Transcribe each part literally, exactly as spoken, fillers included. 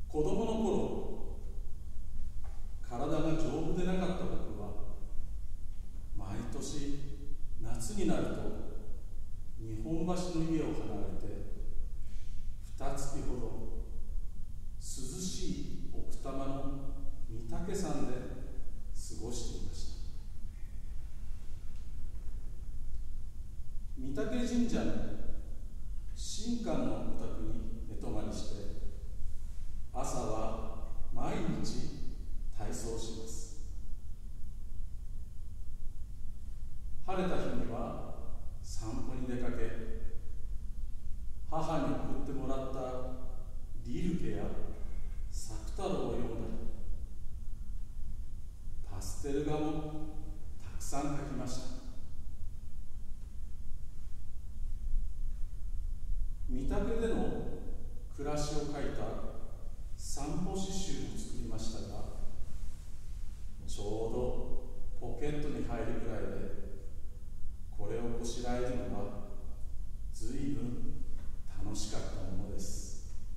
子供の頃、体が丈夫でなかった僕は、毎年夏になると日本橋の家を離れて二月ほど涼しい奥多摩の御嶽山で過ごしていました。御嶽神社の神官のお宅に寝泊まりして、朝は毎日体操します。晴れた日には散歩に出かけ、母に送ってもらったリルケや作太郎を読んだり、パステル画もたくさん描きました。御嶽での暮らしを書いた散歩詩集も作りましたが、ちょうどポケットに入るくらいで、これをこしらえるのはずいぶん楽しかったものです。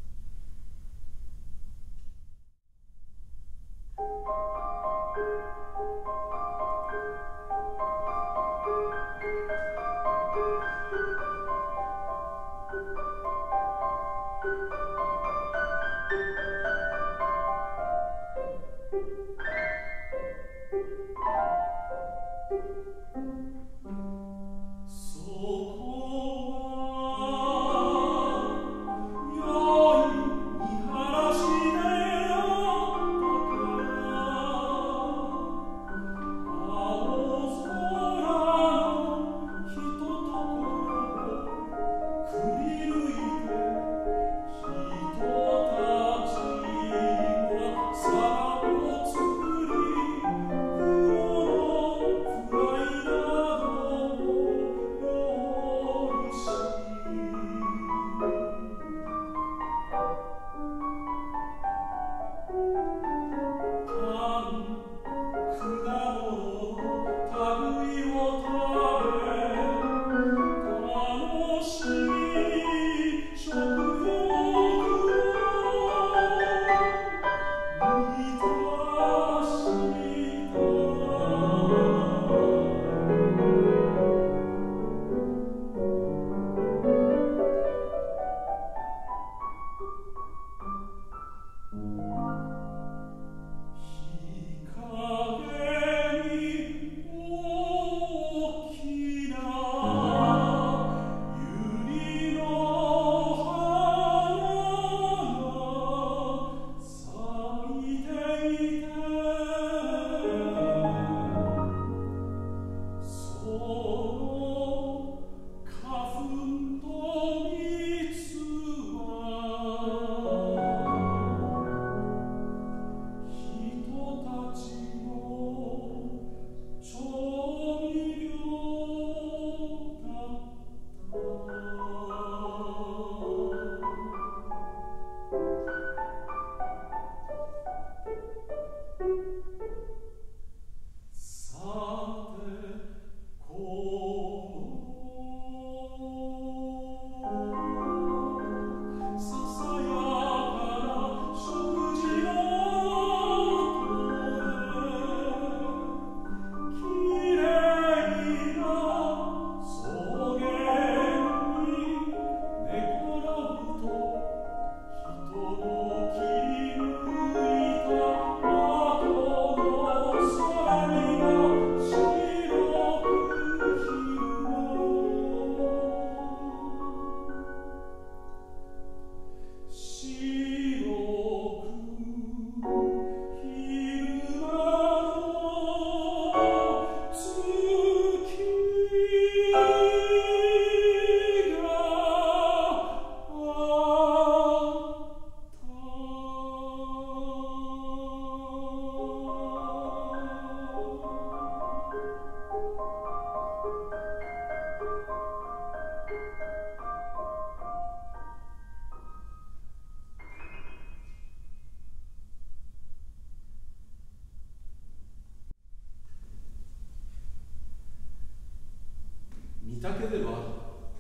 御嶽で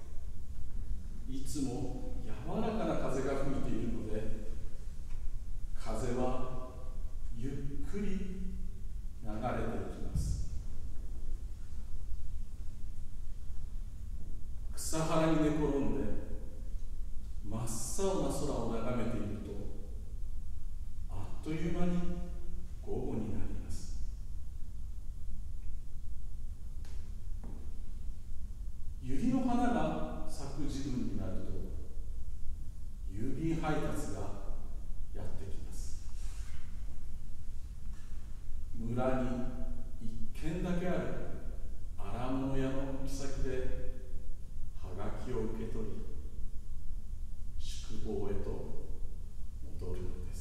はいつも柔らかな風が吹いているので、 青な空を眺めていると、あっという間に午後になります。百合の花が咲く時分になると、郵便配達がやってきます。村に一軒だけある荒物屋の軒先ではがきを受け取り、宿坊へと戻るのです。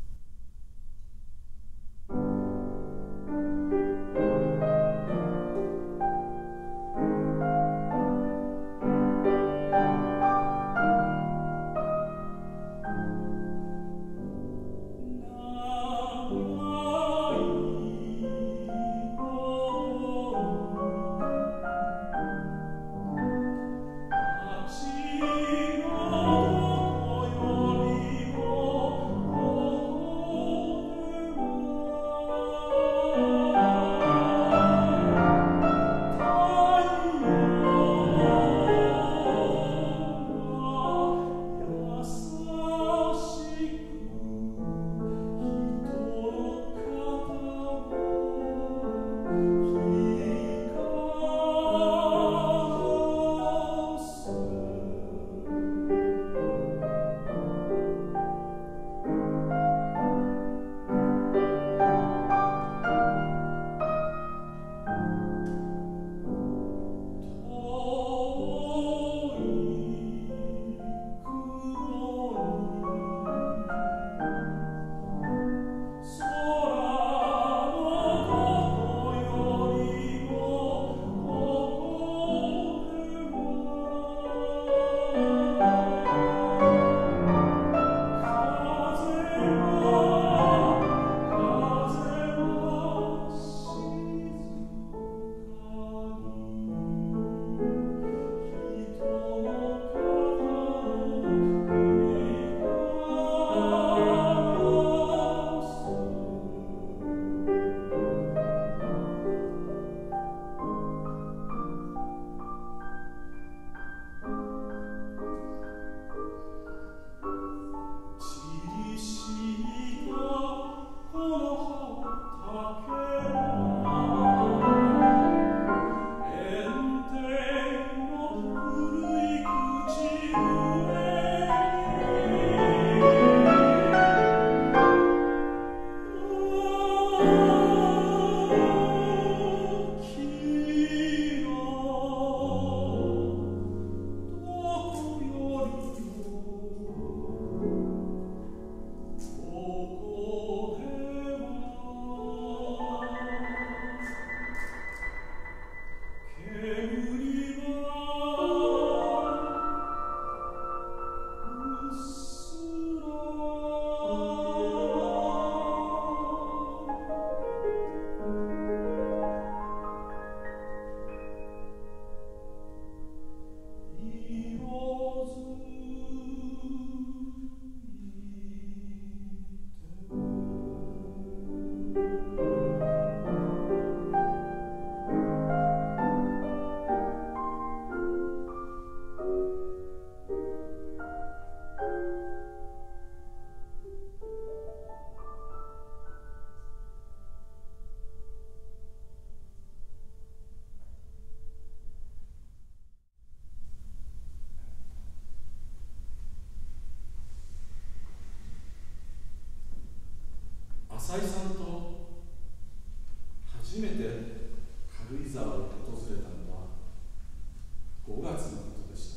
浅井さんと初めて軽井沢を訪れたのはごがつのことでした。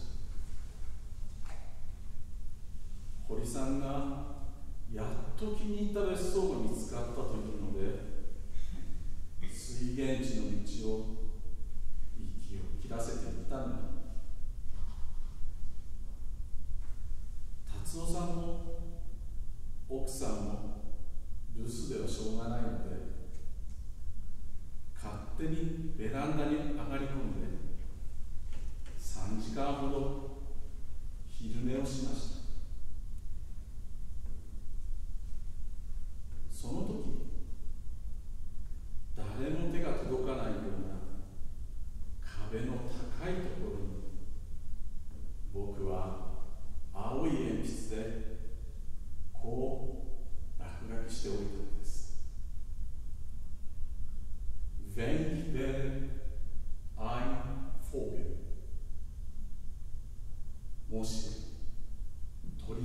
堀さんがやっと気に入った別荘が見つかったというので、水源地の道を息を切らせていたのに、達夫さんも奥さんも留守ではしょうがないので、勝手にベランダに上がり込んでさんじかんほど昼寝をしました。その時、誰も手が届かないような壁の高いところに、僕は青い鉛筆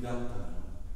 だったな。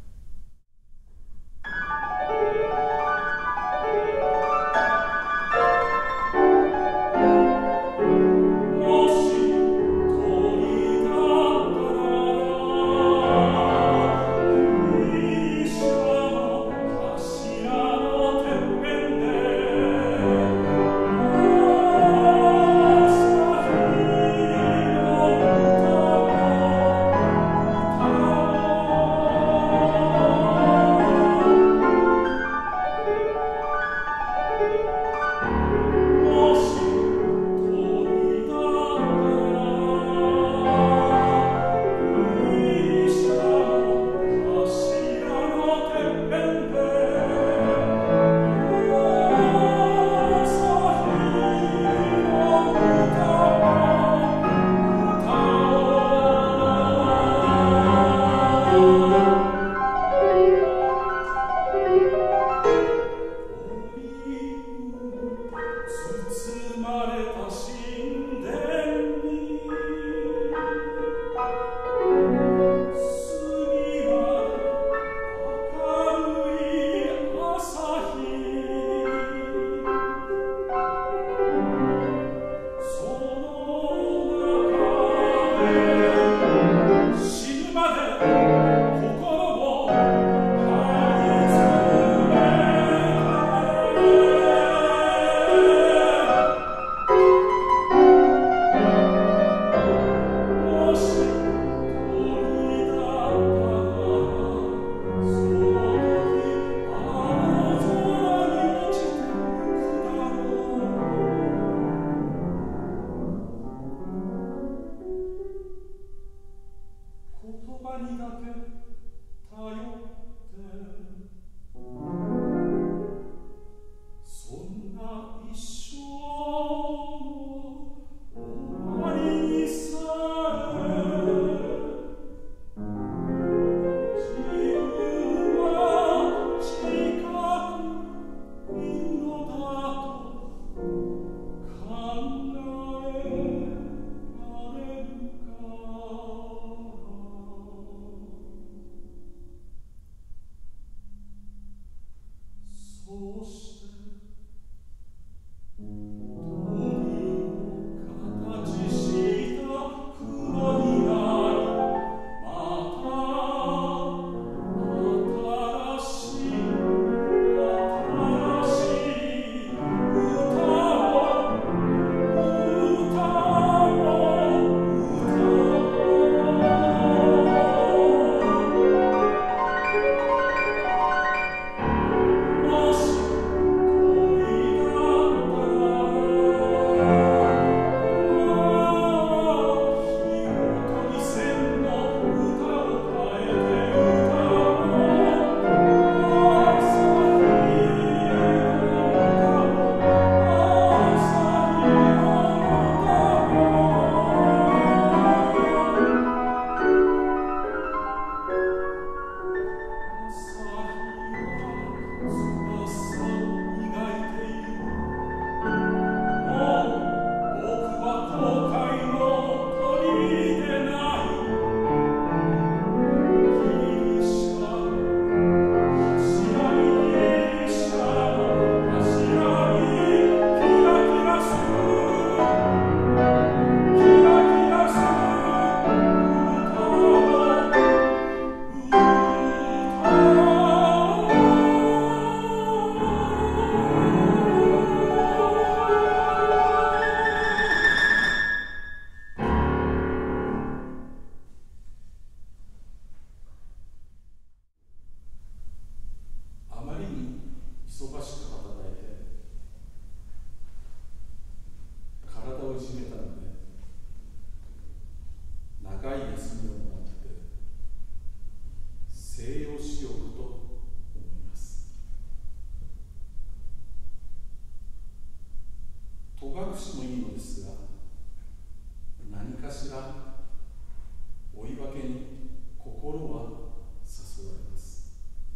しもいいのですが、何かしら追い分けに心は誘われます。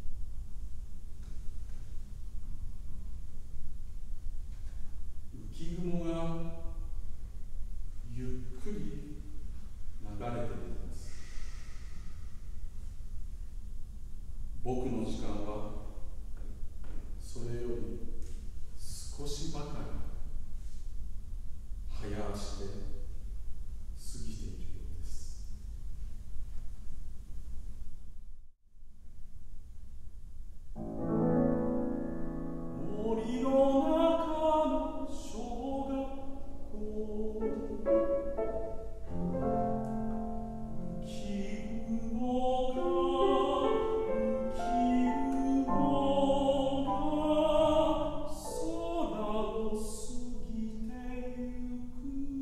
浮雲がゆっくり流れています。 僕の時間はそれより少しばかり早足で過ぎているようです。森の中の小学校、浮雲が浮雲が空を過ぎてゆく。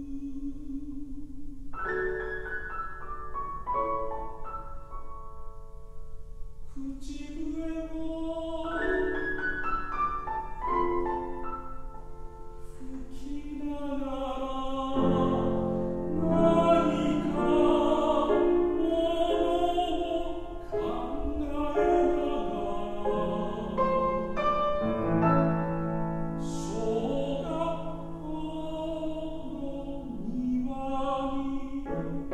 口笛を吹きながら何かものを考えながら小学校の庭に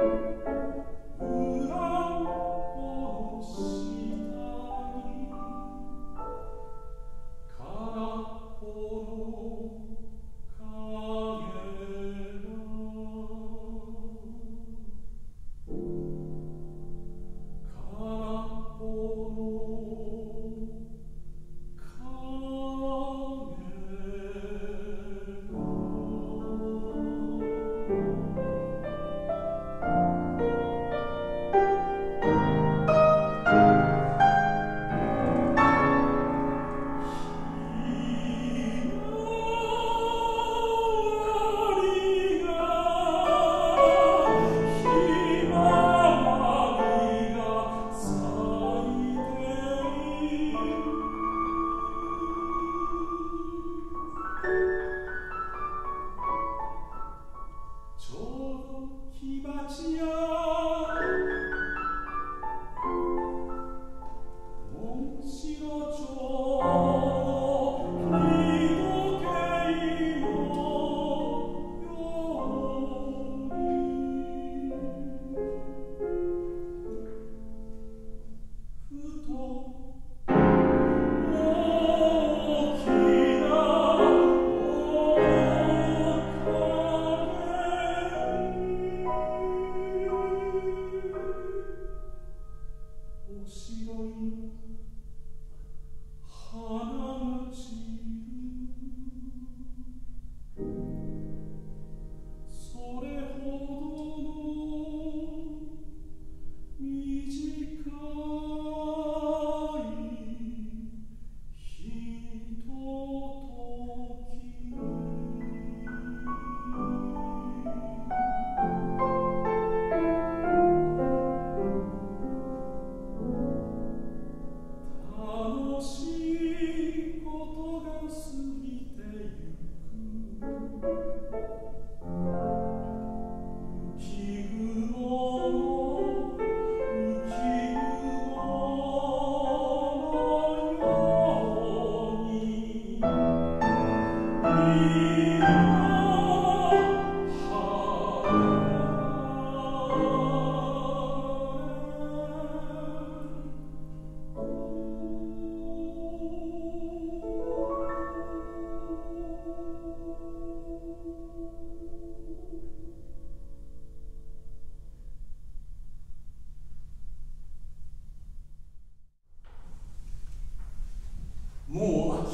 ブランコの下に空っぽの影が空っぽのもう秋、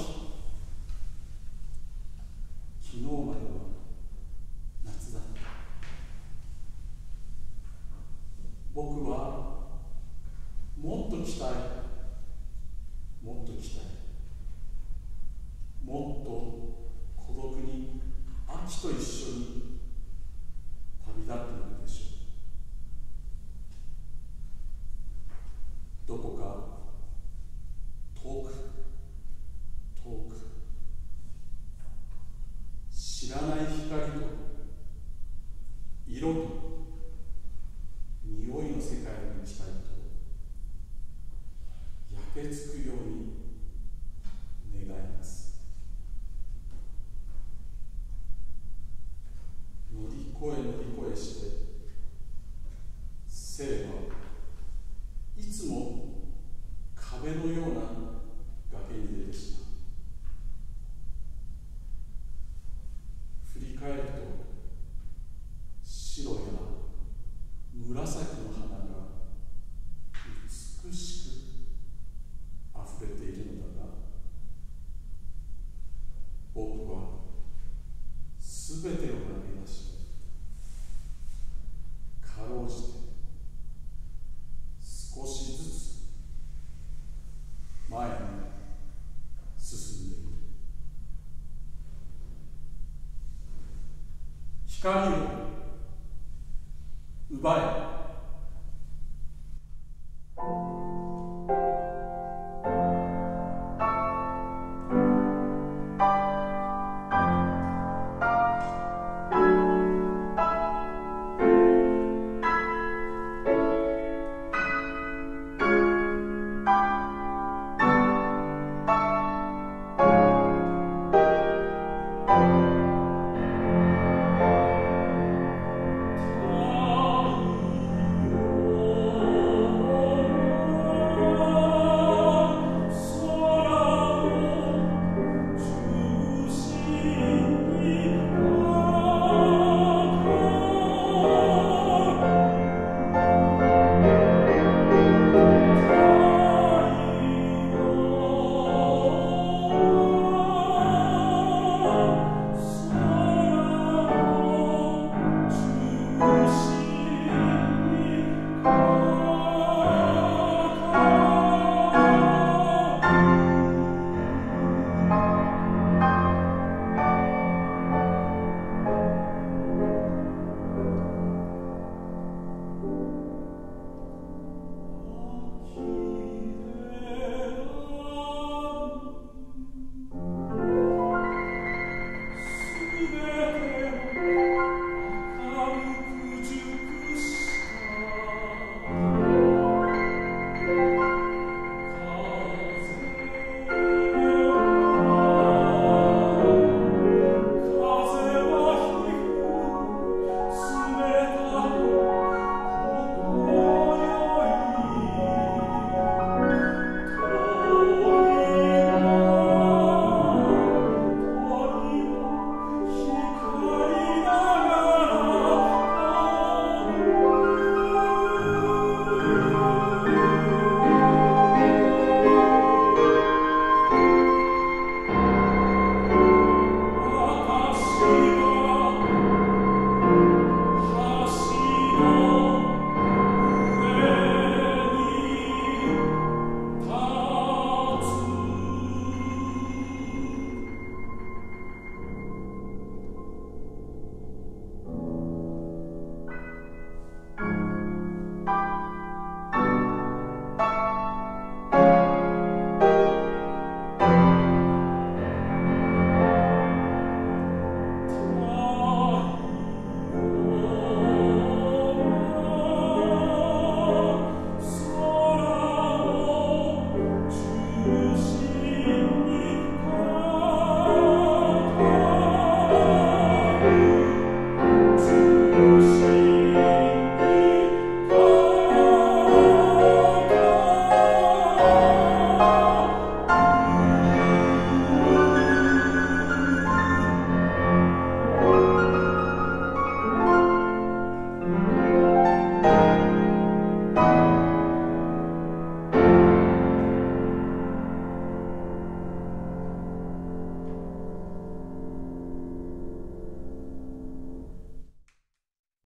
昨日までは夏だった。僕はもっと来たい、もっと来たい、もっと孤独に秋と一緒に旅立っているでしょう。どこか遠く遠く、知らない光と色と匂いの世界に行きたいと焼けつくように願います。乗り越え乗り越えして生はいつも壁のよう光を